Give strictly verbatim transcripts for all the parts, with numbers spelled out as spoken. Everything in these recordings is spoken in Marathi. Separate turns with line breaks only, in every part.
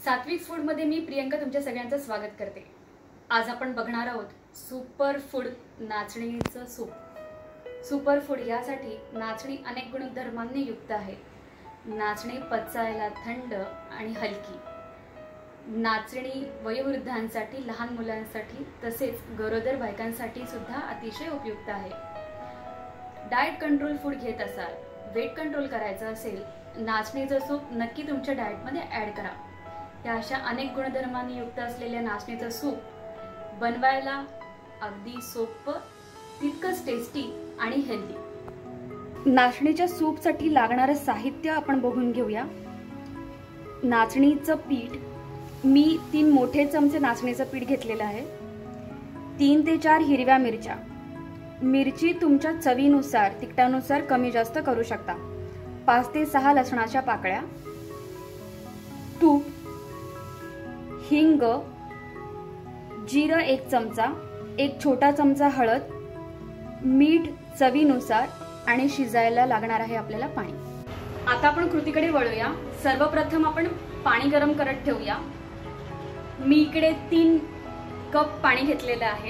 सात्विक फूड मध्ये मी प्रियंका तुमच्या सगळ्यांचं स्वागत करते। आज आपण बघणार आहोत सुपर फूड नाचणीचं सूप। सुपर फूड यासाठी नाचणी अनेक गुणधर्मांनी युक्त आहे। नाचणी पचायला थंड आणि हलकी। नाचणी वयोवृद्धांसाठी, लहान मुलांसाठी तसेच गरोदर बायकांसाठी सुद्धा अतिशय उपयुक्त आहे। डाएट कंट्रोल फूड घेत असाल, वेट कंट्रोल करायचं असेल, नाचणीचं सूप नक्की तुमच्या डाएट मध्ये ऍड करा। या अशा अनेक गुणधर्मांनी युक्त असलेल्या नाचणीचं सूप बनवायला अगदी सोपं, तितकंच टेस्टी आणि हेल्दी। नाचणीच्या सूपसाठी लागणारं साहित्य आपण बघून घेऊया। नाचणीचं पीठ, मी तीन मोठे चमचे नाचणीचं पीठ घेतलेलं आहे। तीन ते चार हिरव्या मिरच्या, मिरची तुमच्या चवीनुसार, तिखटानुसार कमी जास्त करू शकता। पाच ते सहा लसणाच्या पाकळ्या, तूप, हिंग, जिरं एक चमचा, एक छोटा चमचा हळद, मीठ चवीनुसार आणि शिजायला लागणार आहे आपल्याला पाणी। आता आपण कृतीकडे वळूया। सर्वप्रथम आपण पाणी गरम करत ठेवूया। मी इकडे तीन कप पाणी घेतलेलं आहे।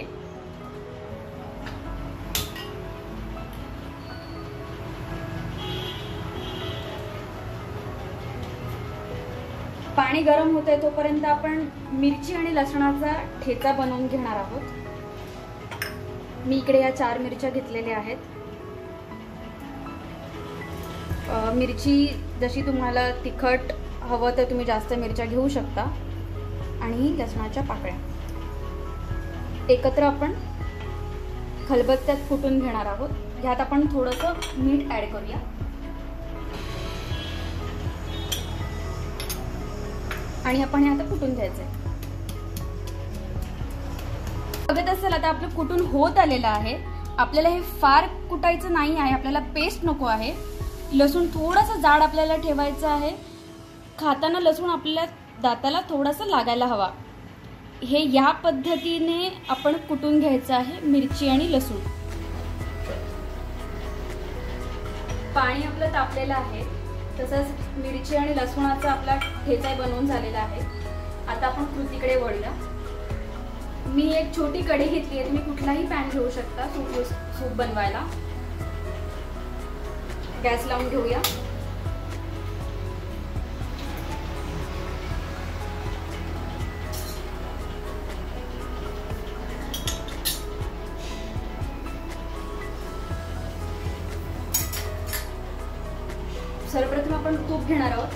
पाणी गरम होते तोपर्यंत आपण मिरची आणि लसणाचा ठेचा बनवून घेणार आहोत। मी इकडे या चार मिरच्या घेतलेल्या आहेत। मिरची जशी तुम्हाला तिखट हवं तर तुम्ही जास्त मिरच्या घेऊ शकता। आणि लसणाच्या पाकळ्या एकत्र आपण खलबत्त्यात फुटून घेणार आहोत। यात आपण थोडंसं मीठ ऍड करूया आणि आपण हे आता कुटून घ्यायचंय। बघत असेल आता आपलं कुटून होत आलेलं आहे। आपल्याला हे फार कुटायचं नाही आहे, आपल्याला पेस्ट नको आहे। लसूण थोडंसं जाड आपल्याला ठेवायचं आहे। खाताना लसूण आपल्या दाताला थोडंसं लागायला हवा। हे या पद्धतीने आपण कुटून घ्यायचं आहे, मिरची आणि लसूण। पाणी आपलं तापलेलं आहे, तसंच मिरची आणि लसूणाचा आपला ठेचा बनवून झालेला आहे। आता आपण कृतीकडे वळूया। मी एक छोटी कढई घेतली आहे, तुम्ही कुठलाही पॅन घेऊ शकता सूप सूप बनवायला। गॅस लावून घेऊया। सर्वप्रथम आपण तूप घेणार आहोत।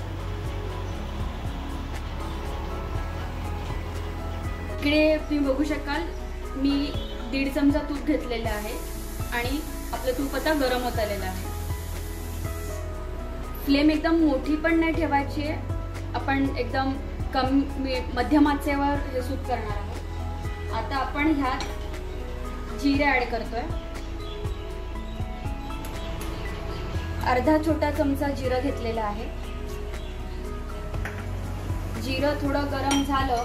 इकडे तुम्ही बघू शकाल मी दीड चमचा तूप घेतलेले आहे आणि आपलं तूप आता गरम होत आलेलं आहे। फ्लेम एकदम मोठी पण नाही ठेवायची आहे, आपण एकदम कमी मध्यम आचेवर हे सूप करणार आहोत। आता आपण ह्यात जिरे ऍड करतोय। अर्धा छोटा चमचा जिरं घेतलेला आहे। जिरं थोडं गरम झालं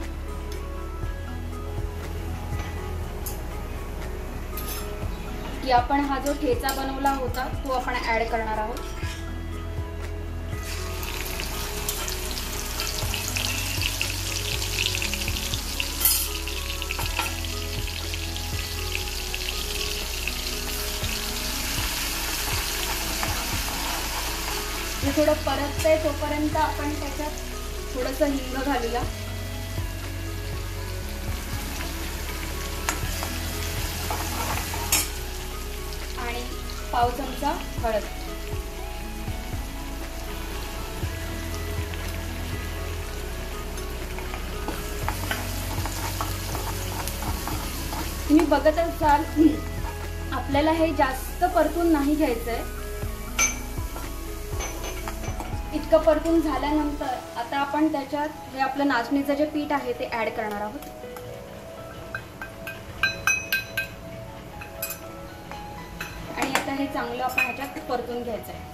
की आपण हा जो ठेचा बनवला होता तो आपण ऍड करणार आहोत। हे थोडं परततंय तोपर्यंत आपण त्याच्यात थोडंसं हिंग घालूया। आणि पाव चमचा हळद। तुम्ही बघत असाल आपल्याला हे जास्त परतून नाही घ्यायचंय। इतकं परतून झाल्यानंतर आता आपण त्याच्यात हे आपलं नाचणीचं जे पीठ आहे ते ऍड करणार आहोत। आणि आता हे चांगलं आपण ह्याच्यात परतून घ्यायचं आहे।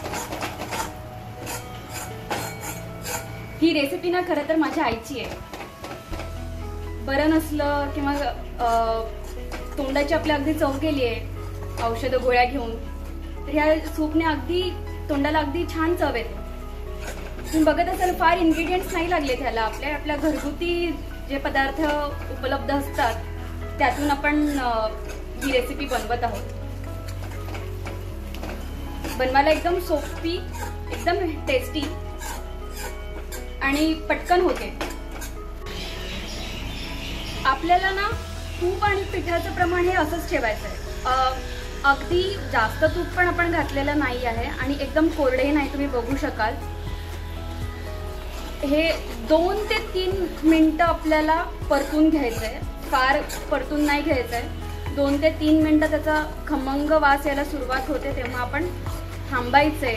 ही रेसिपी ना खरं तर माझ्या आईची आहे। बरं नसलं किंवा तोंडाची आपल्या अगदी चव गेली आहे औषधं गोळ्या घेऊन, तर ह्या सूपने अगदी तोंडाला अगदी छान चव येते. तुम्ही बघत असाल फार इन्ग्रेडियंट्स नाही लागले त्याला. आपल्या आपल्या घरगुती जे पदार्थ उपलब्ध असतात त्यातून आपण ही रेसिपी बनवत आहोत. बनवायला एकदम सोपी, एकदम टेस्टी आणि पटकन होते. आपल्याला ना तूप आणि पिठाचं प्रमाण हे असंच ठेवायचं आहे. अगदी जास्त तूप पण आपण घातलेलं नाही आहे आणि एकदम कोरडेही नाही. तुम्ही बघू शकाल हे दोन ते तीन मिनिटं आपल्याला परतून घ्यायचं आहे. फार परतून नाही घ्यायचं आहे. दोन ते तीन मिनिटं त्याचा खमंग वास यायला सुरुवात होते तेव्हा आपण थांबायचंय.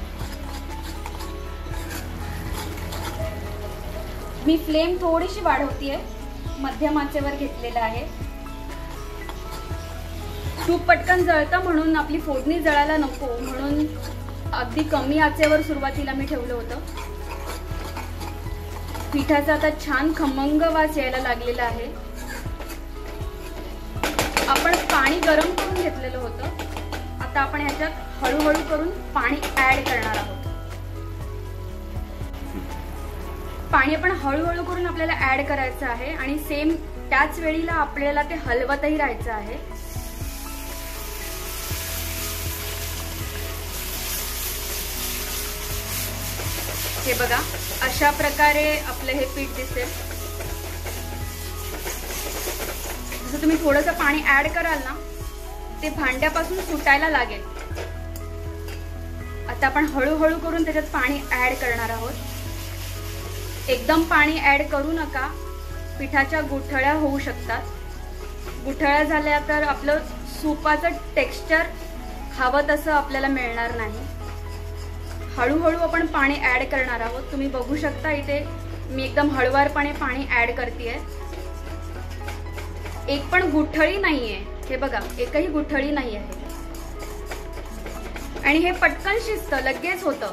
मी फ्लेम थोडीशी वाढवतीये, मध्यम आचेवर घेतलेला आहे. तूप पटकन जळतं म्हणून आपली फोडणी जळायला नको म्हणून अगदी कमी आचेवर सुरुवातीला मी ठेवलं होतं. पिठाचा आता छान खमंग वास यायला लागलेला आहे. आपण पाणी गरम करून घेतलेलं होतं. आता आपण ह्याच्यात हळूहळू करून पाणी ऍड करणार आहोत. पाणी आपण हळूहळू करून आपल्याला ऍड करायचं आहे आणि सेम त्याच वेळीला आपल्याला ते हलवतही राहायचं आहे. हे बघा, अशा प्रकारे आपलं हे पीठ दिसेल. जसं तुम्ही थोडंसं पाणी ऍड कराल ना ते भांड्यापासून सुटायला लागेल. आता आपण हळूहळू करून त्याच्यात पाणी ऍड करणार आहोत. एकदम पाणी ऍड करू नका, पिठाच्या गुठळ्या होऊ शकतात. गुठळ्या झाल्या तर आपलं सूपाचं टेक्स्चर हवं तसं आपल्याला मिळणार नाही. हळूहळू आपण पाणी ऍड करणार आहोत. तुम्ही बघू शकता इथे मी एकदम हळुवारपणे पाणी ऍड करतेय. एक पण गुठळी नाहीये. हे बघा, एकही गुठळी नाही आहे आणि हे पटकन शिजतं, लगेच होतं.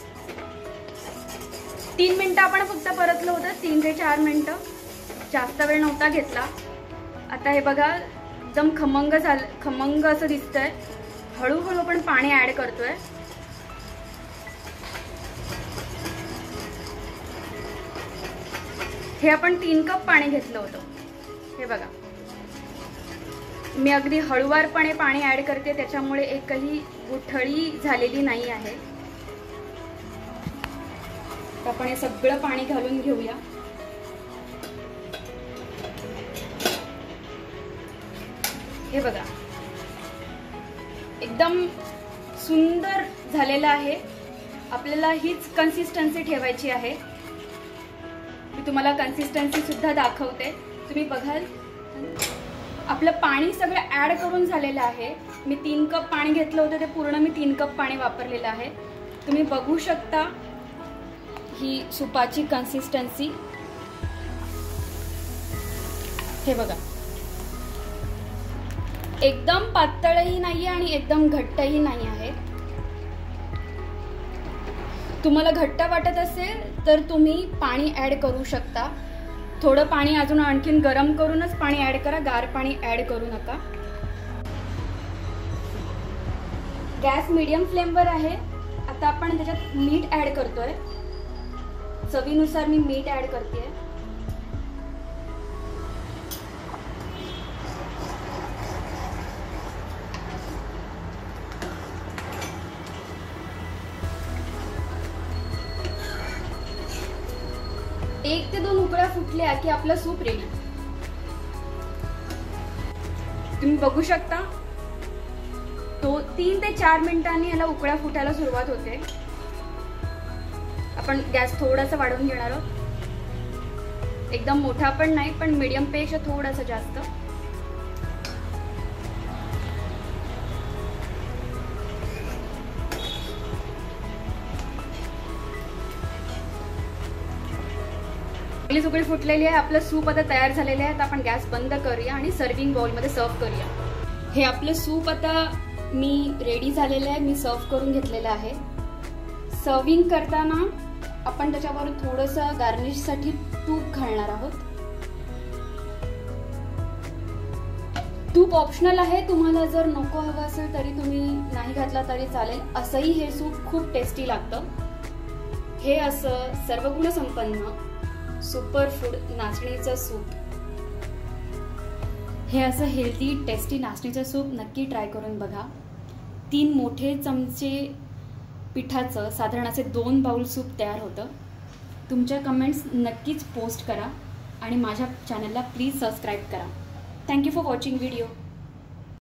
तीन मिनिटं आपण फक्त परतलं होतं, तीन ते चार मिनिटं, जास्त वेळ नव्हता घेतला. आता हे बघा एकदम खमंग झालं, खमंग असं दिसतंय. हळूहळू आपण पाणी ऍड करतोय. हे आपण तीन कप पाणी घेतलं होतं. हे बघा, मी अगदी हळुवारपणे पाणी ऍड करते त्याच्यामुळे एकही गुठळी झालेली नाही आहे. आपण हे सगळं पाणी घालून घेऊया. हे बघा, एकदम सुंदर झालेलं आहे. आपल्याला हीच कन्सिस्टन्सी ठेवायची आहे. मी तुम्हाला कन्सिस्टन्सी सुद्धा दाखवते. तुम्ही बघाल आपलं पाणी सगळं ऍड करून झालेलं आहे. मी तीन कप पाणी घेतलं होतं ते पूर्ण मी तीन कप पाणी वापरलेलं आहे. तुम्ही बघू शकता ही सुपाची कन्सिस्टन्सी. हे बघा, एकदम पातळही नाहीये आणि एकदम घट्टही नाही आहे. तुम्हाला घट्ट वाटत असेल तर तुम्ही पाणी ऍड करू शकता. थोडं पाणी अजून आणखीन गरम करूनच पाणी ऍड करा, गार पाणी ऍड करू नका. गॅस मीडियम फ्लेमवर आहे. आता आपण त्याच्यात मीठ ऍड करतोय. चवीनुसार मी मीठ ऍड करतेय. एक ते दोन उकळ्या फुटल्या की आपलं सूप रेडी. तुम्ही बघू शकता तो तीन ते चार मिनिटांनी याला उकळ्या फुटायला सुरुवात होते. आपण गॅस थोडासा वाढवून घेणार आहोत. एकदम मोठा पण नाही, पण मीडियम पेक्षा थोडासा जास्त. आपली उकळी फुटलेली आहे. आपलं सूप आता तयार झालेलं आहे. आता आपण गॅस बंद करूया आणि सर्विंग बाउल मध्ये सर्व करूया. हे आपलं सूप आता मी रेडी झालेलं आहे. मी सर्व करून घेतलेलं आहे. सर्विंग करताना आपण त्याच्यावर थोडंसं गार्निशसाठी तूप घालणार आहोत. तूप ऑप्शनल आहे, तुम्हाला जर नको हवं असेल तरी तुम्ही नाही घातला तरी चालेल. असंही हे सूप खूप टेस्टी लागतं. हे असं सर्वगुण संपन्न सुपर फूड नाचणीचं सूप, हे असं हेल्दी टेस्टी नाचणीचं सूप नक्की ट्राय करून बघा. तीन मोठे चमचे पिठाचं साधारण असे दोन बाउल सूप तयार होतं. तुमच्या कमेंट्स नक्कीच पोस्ट करा आणि माझ्या चॅनलला प्लीज सबस्क्राईब करा. Thank you for watching video.